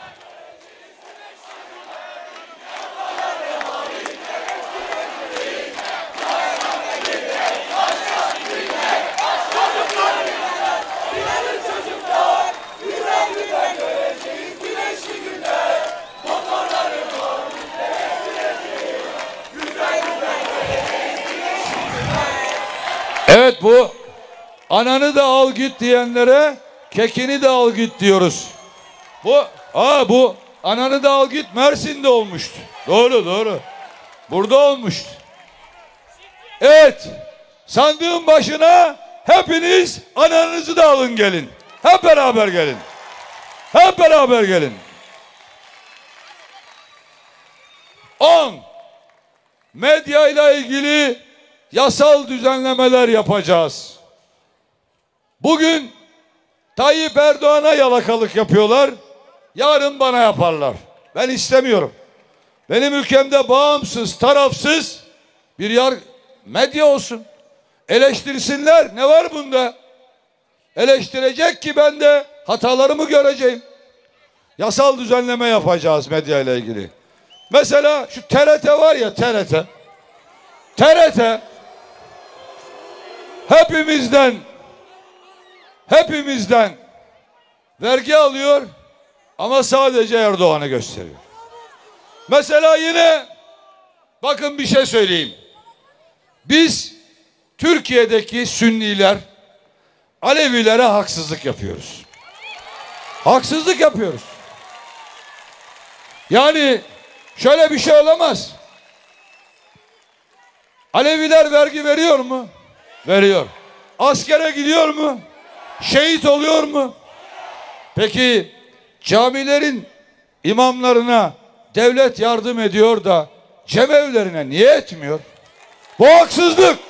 Evet, bu ananı da al git diyenlere kekini de al git diyoruz. Bu aa bu ananı da al git Mersin'de olmuştu. Doğru doğru. Burada olmuştu. Evet. Sandığın başına hepiniz ananızı da alın gelin. Hep beraber gelin. Hep beraber gelin. On. Medya ile ilgili yasal düzenlemeler yapacağız. Bugün Tayyip Erdoğan'a yalakalık yapıyorlar. Yarın bana yaparlar. Ben istemiyorum. Benim ülkemde bağımsız, tarafsız bir yar medya olsun. Eleştirsinler. Ne var bunda? Eleştirecek ki ben de hatalarımı göreceğim. Yasal düzenleme yapacağız medya ile ilgili. Mesela şu T R T var ya, T R T. T R T hepimizden hepimizden vergi alıyor ama sadece Erdoğan'ı gösteriyor. Mesela yine bakın bir şey söyleyeyim. Biz Türkiye'deki Sünniler Alevilere haksızlık yapıyoruz. Haksızlık yapıyoruz. Yani şöyle bir şey olamaz. Aleviler vergi veriyor mu? Veriyor. Askere gidiyor mu? Şehit oluyor mu? Peki camilerin imamlarına devlet yardım ediyor da cemevlerine niye etmiyor? Bu haksızlık.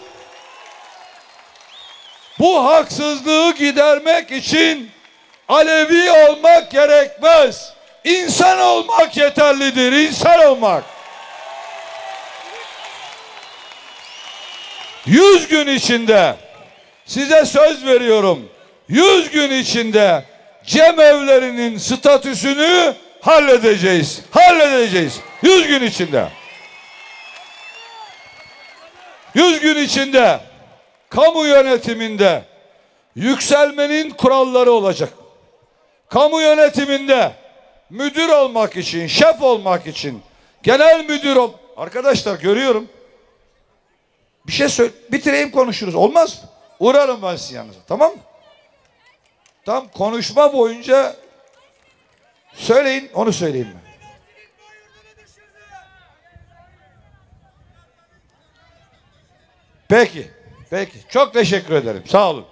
Bu haksızlığı gidermek için Alevi olmak gerekmez. İnsan olmak yeterlidir. İnsan olmak. Yüz gün içinde size söz veriyorum. Yüz gün içinde cemevlerinin statüsünü halledeceğiz. Halledeceğiz. Yüz gün içinde. yüz gün içinde kamu yönetiminde yükselmenin kuralları olacak. Kamu yönetiminde müdür olmak için, şef olmak için, genel müdür ol... Arkadaşlar görüyorum. Bir şey söyle, bitireyim konuşuruz. Olmaz mı? Uğrarım ben sizin yanınıza. Tamam mı? Tam konuşma boyunca söyleyin, onu söyleyeyim mi? Peki, peki. Çok teşekkür ederim. Sağ olun.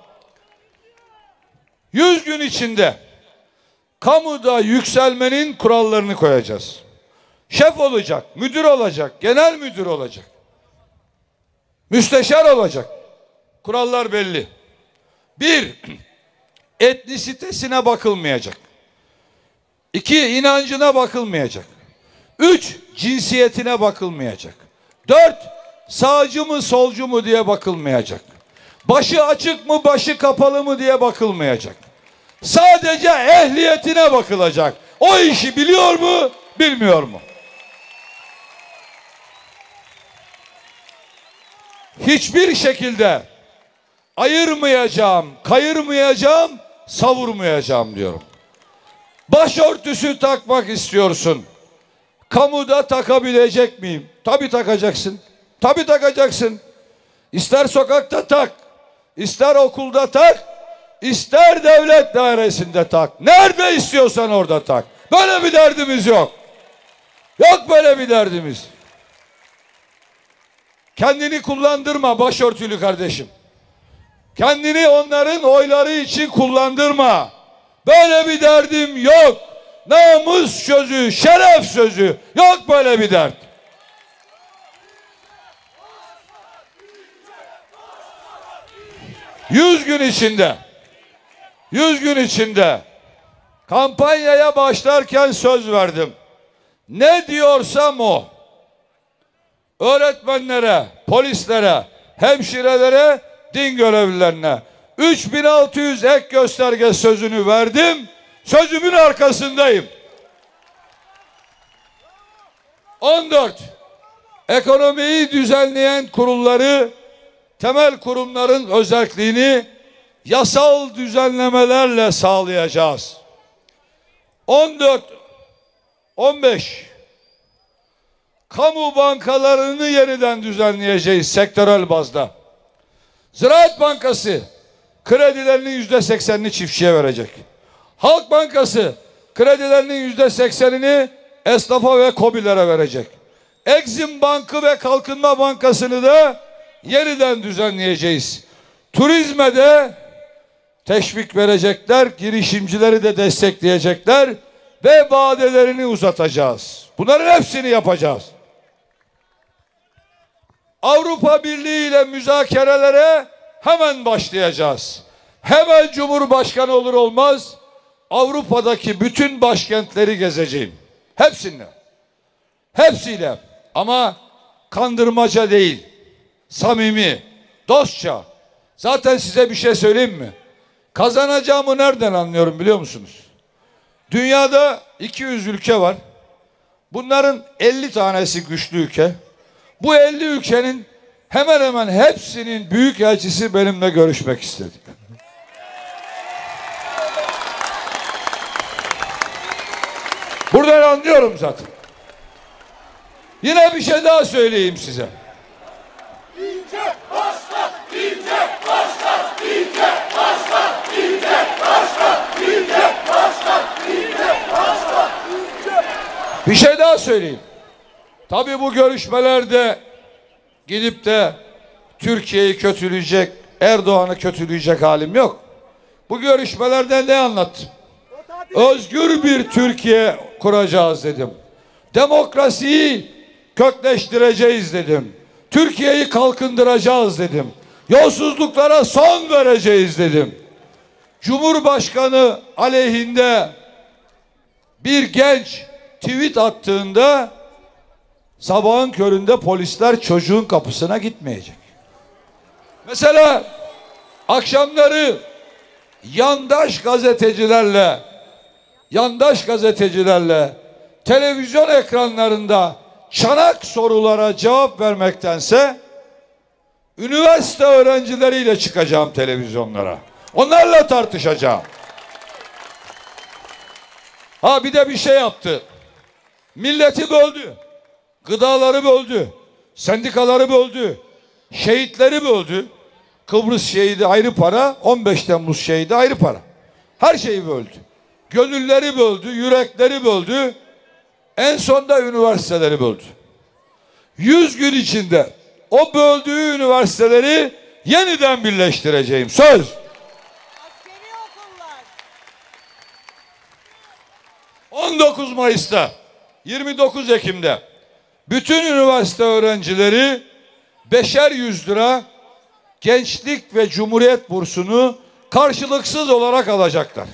yüz gün içinde kamuda yükselmenin kurallarını koyacağız. Şef olacak, müdür olacak, genel müdür olacak, müsteşar olacak. Kurallar belli. Bir, etnisitesine bakılmayacak. İki, inancına bakılmayacak. Üç, cinsiyetine bakılmayacak. Dört, sağcı mı solcu mu diye bakılmayacak. Başı açık mı başı kapalı mı diye bakılmayacak. Sadece ehliyetine bakılacak. O işi biliyor mu, bilmiyor mu? Hiçbir şekilde ayırmayacağım, kayırmayacağım, savurmayacağım diyorum. Başörtüsü takmak istiyorsun. Kamuda takabilecek miyim? Tabii takacaksın. Tabii takacaksın. İster sokakta tak, ister okulda tak, ister devlet dairesinde tak. Nerede istiyorsan orada tak. Böyle bir derdimiz yok. Yok böyle bir derdimiz. Kendini kullandırma başörtülü kardeşim. Kendini onların oyları için kullandırma. Böyle bir derdim yok. Namus sözü, şeref sözü. Yok böyle bir dert. Yüz gün içinde, yüz gün içinde kampanyaya başlarken söz verdim. Ne diyorsam o. Öğretmenlere, polislere, hemşirelere, din görevlilerine üç bin altı yüz ek gösterge sözünü verdim. Sözümün arkasındayım. on dört. Ekonomiyi düzenleyen kurulları, temel kurumların özelliğini yasal düzenlemelerle sağlayacağız. on dört. on beş. Kamu bankalarını yeniden düzenleyeceğiz sektörel bazda. Ziraat Bankası kredilerinin yüzde seksenini çiftçiye verecek. Halk Bankası kredilerinin yüzde seksenini esnafa ve KOBİ'lere verecek. Exim Bankı ve Kalkınma Bankası'nı da yeniden düzenleyeceğiz. Turizme de teşvik verecekler, girişimcileri de destekleyecekler ve vadelerini uzatacağız. Bunların hepsini yapacağız. Avrupa Birliği ile müzakerelere hemen başlayacağız. Hemen Cumhurbaşkanı olur olmaz Avrupa'daki bütün başkentleri gezeceğim. Hepsiyle. Hepsiyle. Ama kandırmaca değil. Samimi, dostça. Zaten size bir şey söyleyeyim mi? Kazanacağımı nereden anlıyorum biliyor musunuz? Dünyada iki yüz ülke var. Bunların elli tanesi güçlü ülke. Bu elli ülkenin hemen hemen hepsinin büyükelçisi benimle görüşmek istedi. Buradan anlıyorum zaten. Yine bir şey daha söyleyeyim size. İnce başkan, ince başkan, ince başkan, ince başkan, ince başkan, ince başkan, ince. Bir şey daha söyleyeyim. Tabii bu görüşmelerde gidip de Türkiye'yi kötüleyecek, Erdoğan'ı kötüleyecek halim yok. Bu görüşmelerde ne anlattım? Özgür bir Türkiye kuracağız dedim. Demokrasiyi kökleştireceğiz dedim. Türkiye'yi kalkındıracağız dedim. Yolsuzluklara son vereceğiz dedim. Cumhurbaşkanı aleyhinde bir genç tweet attığında sabahın köründe polisler çocuğun kapısına gitmeyecek. Mesela akşamları yandaş gazetecilerle yandaş gazetecilerle televizyon ekranlarında çanak sorulara cevap vermektense üniversite öğrencileriyle çıkacağım televizyonlara. Onlarla tartışacağım. Ha bir de bir şey yaptı. Milleti böldü. Gıdaları böldü. Sendikaları böldü. Şehitleri böldü. Kıbrıs şehidi ayrı para, on beş Temmuz şehidi ayrı para. Her şeyi böldü. Gönülleri böldü, yürekleri böldü. En sonda üniversiteleri böldü. Yüz gün içinde o böldüğü üniversiteleri yeniden birleştireceğim. Söz. Askeri okullar. on dokuz Mayıs'ta, yirmi dokuz Ekim'de bütün üniversite öğrencileri beşer yüz lira Gençlik ve Cumhuriyet bursunu karşılıksız olarak alacaklar.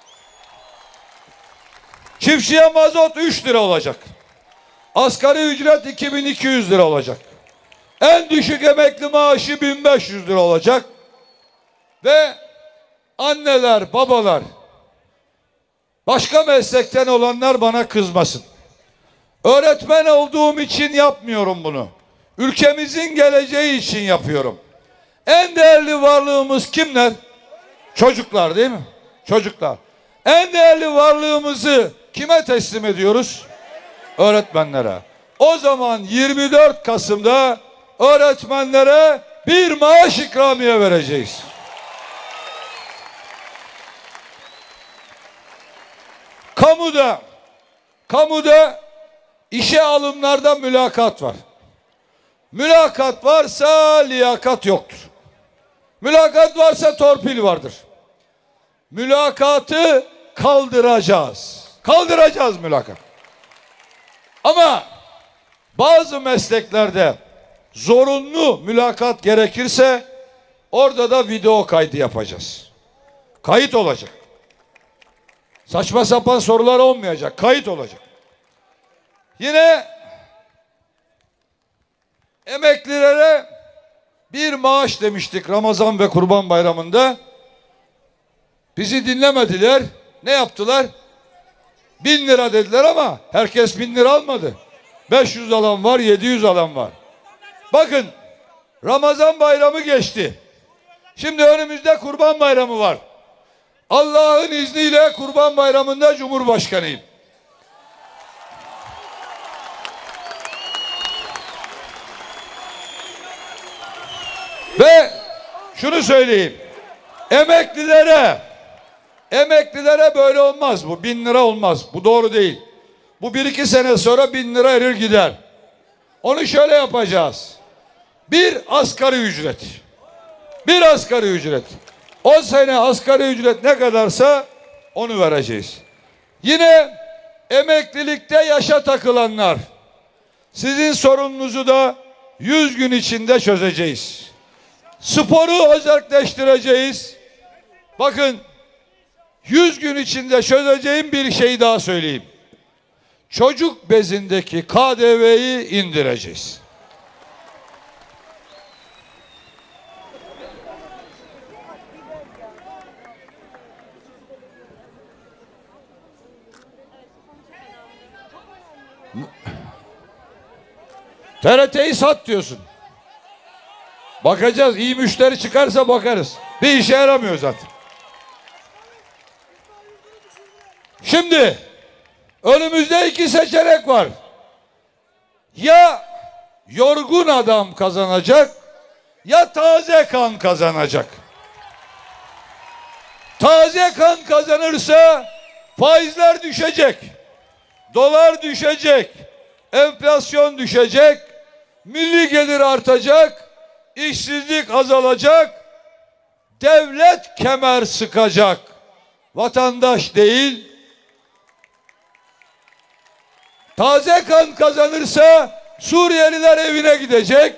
Çiftçiye mazot üç lira olacak. Asgari ücret iki bin iki yüz lira olacak. En düşük emekli maaşı bin beş yüz lira olacak. Ve anneler, babalar, başka meslekten olanlar bana kızmasın. Öğretmen olduğum için yapmıyorum bunu. Ülkemizin geleceği için yapıyorum. En değerli varlığımız kimler? Çocuklar değil mi? Çocuklar. En değerli varlığımızı kime teslim ediyoruz? Öğretmenlere. O zaman yirmi dört Kasım'da öğretmenlere bir maaş ikramiye vereceğiz. Kamuda, kamuda işe alımlarda mülakat var. Mülakat varsa liyakat yoktur. Mülakat varsa torpil vardır. Mülakatı kaldıracağız. Kaldıracağız mülakat. Ama bazı mesleklerde zorunlu mülakat gerekirse orada da video kaydı yapacağız. Kayıt olacak. Saçma sapan sorular olmayacak. Kayıt olacak. Yine emeklilere bir maaş demiştik Ramazan ve Kurban Bayramı'nda. Bizi dinlemediler. Ne yaptılar? Bin lira dediler ama herkes bin lira almadı. beş yüz alan var, yedi yüz alan var. Bakın Ramazan Bayramı geçti. Şimdi önümüzde Kurban Bayramı var. Allah'ın izniyle Kurban Bayramı'nda Cumhurbaşkanıyım. Ve şunu söyleyeyim. Emeklilere emeklilere böyle olmaz bu. Bin lira olmaz. Bu doğru değil. Bu bir iki sene sonra bin lira erir gider. Onu şöyle yapacağız. Bir asgari ücret. Bir asgari ücret. on sene asgari ücret ne kadarsa onu vereceğiz. Yine emeklilikte yaşa takılanlar. Sizin sorununuzu da yüz gün içinde çözeceğiz. Sporu özelleştireceğiz. Bakın yüz gün içinde çözeceğim bir şey daha söyleyeyim. Çocuk bezindeki K D V'yi indireceğiz. T R T'yi sat diyorsun. Bakacağız. İyi müşteri çıkarsa bakarız. Bir işe yaramıyor zaten. Şimdi önümüzde iki seçenek var. Ya yorgun adam kazanacak ya taze kan kazanacak. Taze kan kazanırsa faizler düşecek. Dolar düşecek. Enflasyon düşecek. Milli gelir artacak. İşsizlik azalacak. Devlet kemer sıkacak. Vatandaş değil. Taze kan kazanırsa Suriyeliler evine gidecek.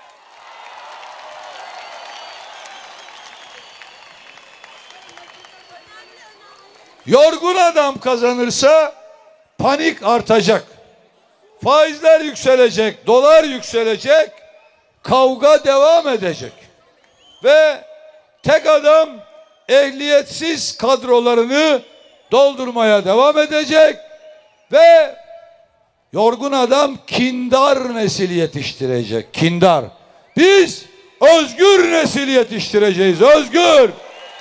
Yorgun adam kazanırsa panik artacak. Faizler yükselecek, dolar yükselecek, kavga devam edecek. Ve tek adam ehliyetsiz kadrolarını doldurmaya devam edecek ve yorgun adam kindar nesil yetiştirecek. Kindar. Biz özgür nesil yetiştireceğiz. Özgür.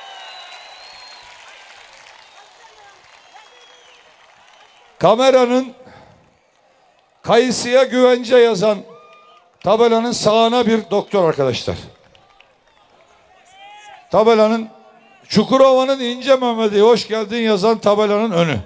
Kameranın kayısıya güvence yazan tabelanın sağına bir doktor arkadaşlar. Tabelanın Çukurova'nın İnce Mehmet'e hoş geldin yazan tabelanın önü.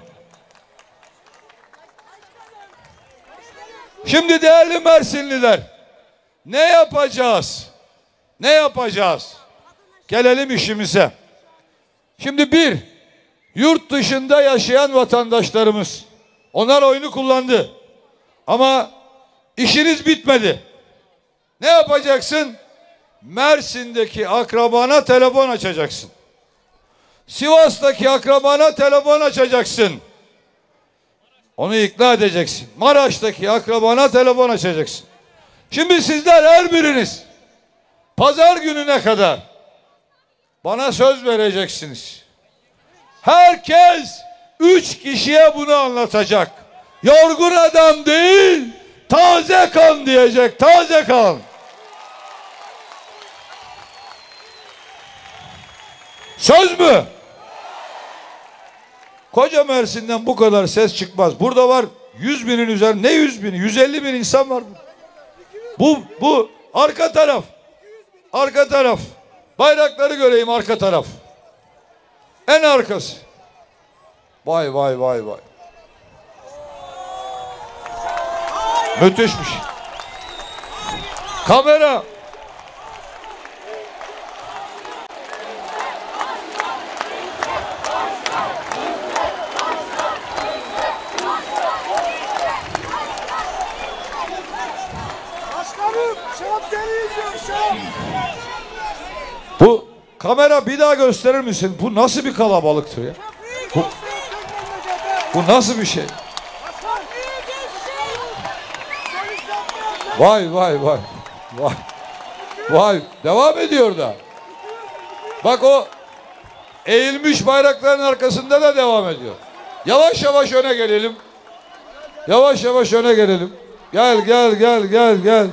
Şimdi değerli Mersinliler, ne yapacağız? Ne yapacağız? Gelelim işimize. Şimdi bir, yurt dışında yaşayan vatandaşlarımız, onlar oyunu kullandı. Ama işiniz bitmedi. Ne yapacaksın? Mersin'deki akrabana telefon açacaksın. Sivas'taki akrabana telefon açacaksın. Onu ikna edeceksin. Maraş'taki akrabana telefon açacaksın. Şimdi sizler her biriniz pazar gününe kadar bana söz vereceksiniz. Herkes üç kişiye bunu anlatacak. Yorgun adam değil, taze kan diyecek, taze kan. Söz mü? Koca Mersin'den bu kadar ses çıkmaz. Burada var yüz binin üzerinde, ne yüz bini? Yüz elli bin insan var. Bu, bu arka taraf. Arka taraf. Bayrakları göreyim arka taraf. En arkası. Vay vay vay vay. Müthişmiş. Kamera. Bu kamera bir daha gösterir misin? Bu nasıl bir kalabalıktır ya? Bu, bu nasıl bir şey? Vay vay vay. Vay. Vay. Devam ediyor da. Bak o eğilmiş bayrakların arkasında da devam ediyor. Yavaş yavaş öne gelelim. Yavaş yavaş öne gelelim. Gel gel gel gel gel.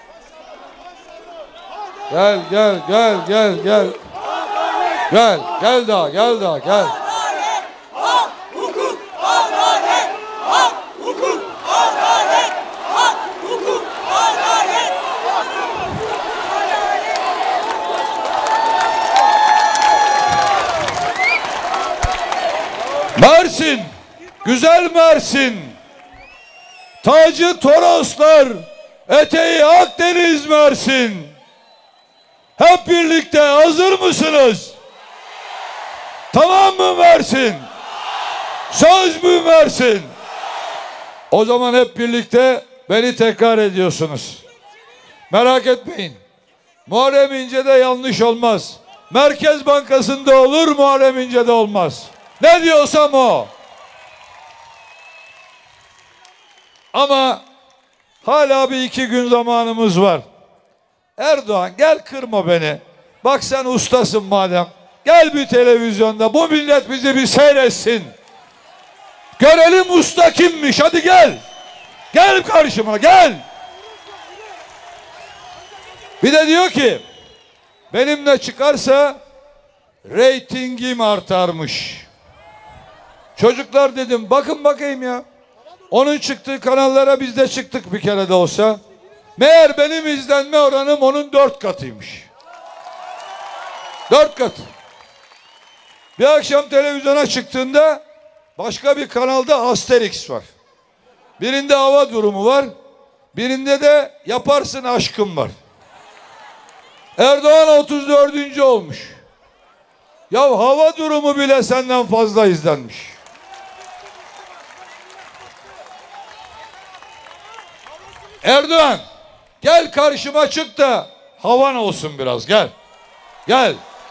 Gel gel gel gel gel. Gel gel daha gel daha gel. Hak, hukuk, adalet. Hak, hukuk, adalet. Hak, hukuk, adalet. Mersin, güzel Mersin. Tacı Toroslar, eteği Akdeniz Mersin. Hep birlikte hazır mısınız? Tamam mı Mersin? Söz mü Mersin? O zaman hep birlikte beni tekrar ediyorsunuz. Merak etmeyin. Muharrem İnce'de yanlış olmaz. Merkez Bankası'nda olur, Muharrem İnce'de olmaz. Ne diyorsam o. Ama hala bir iki gün zamanımız var. Erdoğan gel kırma beni. Bak sen ustasın madem. Gel bir televizyonda bu millet bizi bir seyretsin. Görelim usta kimmiş, hadi gel. Gel karşıma gel. Bir de diyor ki benimle çıkarsa reytingim artarmış. Çocuklar dedim bakın bakayım ya. Onun çıktığı kanallara biz de çıktık bir kere de olsa. Meğer benim izlenme oranım onun dört katıymış. Dört katı. Bir akşam televizyona çıktığında başka bir kanalda Asterix var. Birinde hava durumu var. Birinde de yaparsın aşkım var. Erdoğan otuz dördüncü olmuş. Ya hava durumu bile senden fazla izlenmiş. Erdoğan gel karşıma çık da havan olsun biraz gel. Gel.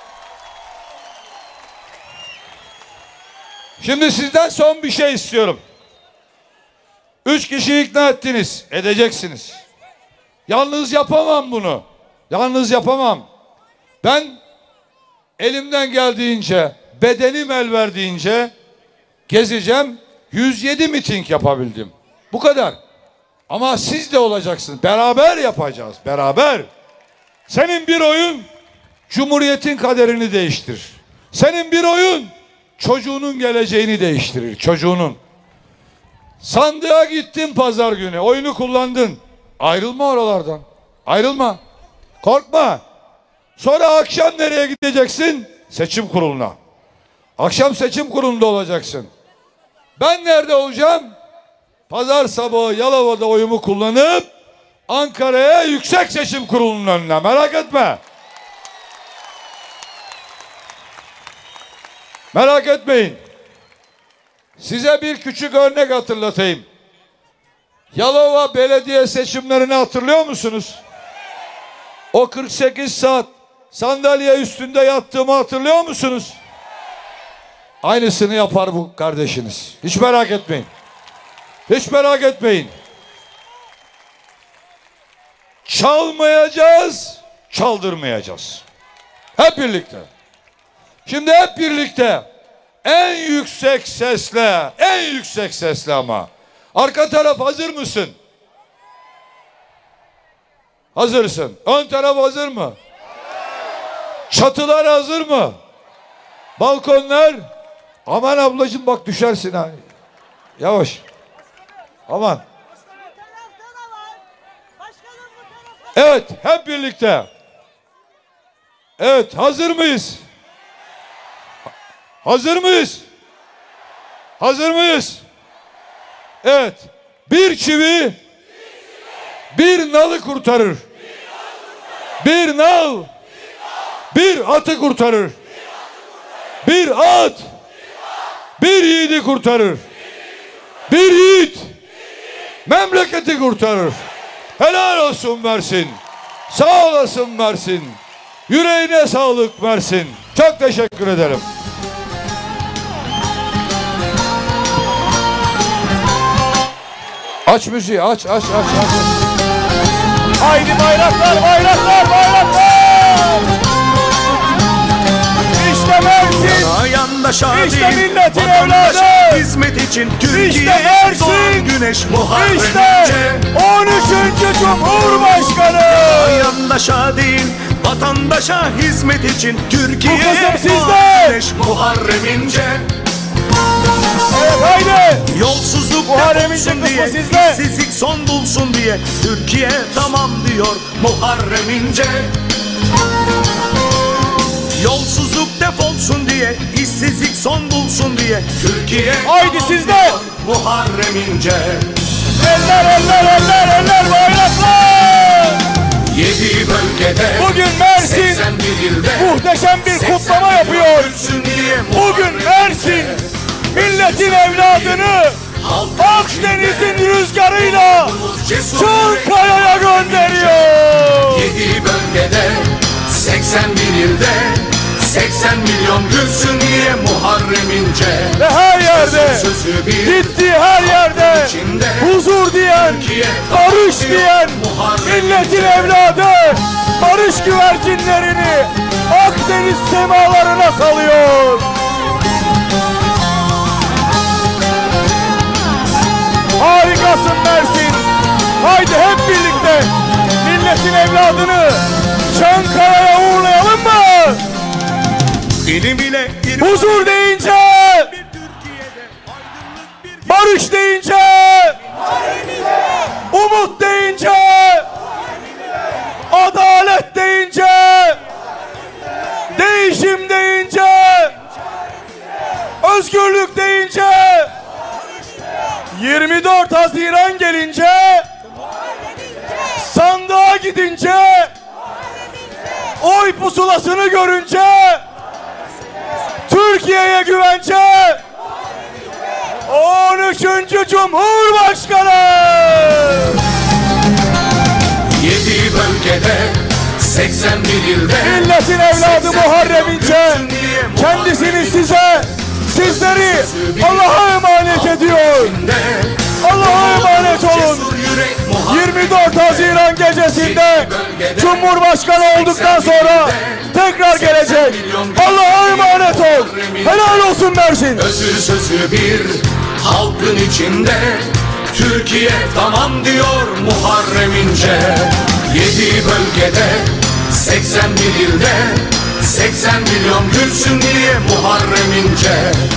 Şimdi sizden son bir şey istiyorum. Üç kişi ikna ettiniz. Edeceksiniz. Yalnız yapamam bunu. Yalnız yapamam. Ben elimden geldiğince, bedenim el verdiğince gezeceğim. yüz yedi miting yapabildim. Bu kadar. Ama siz de olacaksınız. Beraber yapacağız. Beraber. Senin bir oyun Cumhuriyet'in kaderini değiştirir. Senin bir oyun çocuğunun geleceğini değiştirir. Çocuğunun. Sandığa gittin pazar günü. Oyunu kullandın. Ayrılma oralardan. Ayrılma. Korkma. Sonra akşam nereye gideceksin? Seçim kuruluna. Akşam seçim kurulunda olacaksın. Ben nerede olacağım? Pazar sabahı Yalova'da oyumu kullanıp Ankara'ya Yüksek Seçim Kurulu'nun önüne. Merak etme. Merak etmeyin. Size bir küçük örnek hatırlatayım. Yalova belediye seçimlerini hatırlıyor musunuz? O kırk sekiz saat sandalye üstünde yattığımı hatırlıyor musunuz? Aynısını yapar bu kardeşiniz. Hiç merak etmeyin. Hiç merak etmeyin. Çalmayacağız, çaldırmayacağız. Hep birlikte. Şimdi hep birlikte en yüksek sesle, en yüksek sesle ama. Arka taraf hazır mısın? Hazırsın. Ön taraf hazır mı? Çatılar hazır mı? Balkonlar. Aman ablacığım bak düşersin ha. Yavaş. Aman. Evet, hep birlikte. Evet, hazır mıyız? Hazır mıyız? Hazır mıyız? Evet. Bir çivi bir nalı kurtarır. Bir nal bir atı kurtarır. Bir at bir yiğidi kurtarır. Bir yiğit memleketi kurtarır. Helal olsun Mersin. Sağ olasın Mersin. Yüreğine sağlık Mersin. Çok teşekkür ederim. Aç müziği, aç, aç, aç, aç. Haydi bayraklar, bayraklar, bayraklar. İşte Mersin. Yandaşa İşte değil, milletin vatandaşa evladı. hizmet için İşte Türkiye Mersin. doğan güneş Muharrem İşte İnce. on üçüncü Cumhurbaşkanı. Yandaşa değil, vatandaşa hizmet için Türkiye Bu kısım doğan sizde. güneş Muharrem İnce. Evet haydi. Yolsuzluk Muharrem İnce defolsun kısmı diye, sizde. işsizlik son bulsun diye Türkiye tamam diyor Muharrem İnce. Yolsuzluk defolsun diye, işsizlik son bulsun diye Türkiye Haydi tamam sizde. diyor Muharrem İnce. Eller, eller, eller, eller, bayraklar. Yedi bölgede Bugün Mersin seksen bir ilde muhteşem bir seksen kutlama milyon yapıyor. gülsün diye Bugün Muharrem Mersin İnce. milletin evladını Akdeniz'in rüzgarıyla Çankaya'ya gönderiyor. Yedi bölgede seksen bir ilde seksen milyon gülsün diye Muharrem İnce. Ve her yerde, Sözü bir gittiği her yerde içinde huzur diyen, barış diyen milletin evladı barış güvercinlerini Akdeniz semalarına salıyor. Harikasın Mersin. Haydi hep birlikte milletin evladını Çankaya'ya uğurlayalım mı? ilim ile Huzur deyince, barış deyince, umut deyince, adalet deyince, değişim deyince, özgürlük deyince, yirmi dört Haziran gelince, sandığa gidince, oy pusulasını görünce, Türkiye'ye güvence, on üçüncü Cumhurbaşkanı. yedi bölgede seksen bir ilde Milletin evladı Muharrem İnce kendisini size, sizleri Allah'a emanet ediyor. Allah'a emanet olun. yirmi dört Haziran gecesinde Cumhurbaşkanı olduktan sonra tekrar gelecek. Allah'a emanet ol. Helal olsun Mersin. Özü sözü bir halkın içinde Türkiye tamam diyor Muharrem İnce. Yedi bölgede seksen bir ilde seksen milyon gülsün diye Muharrem İnce.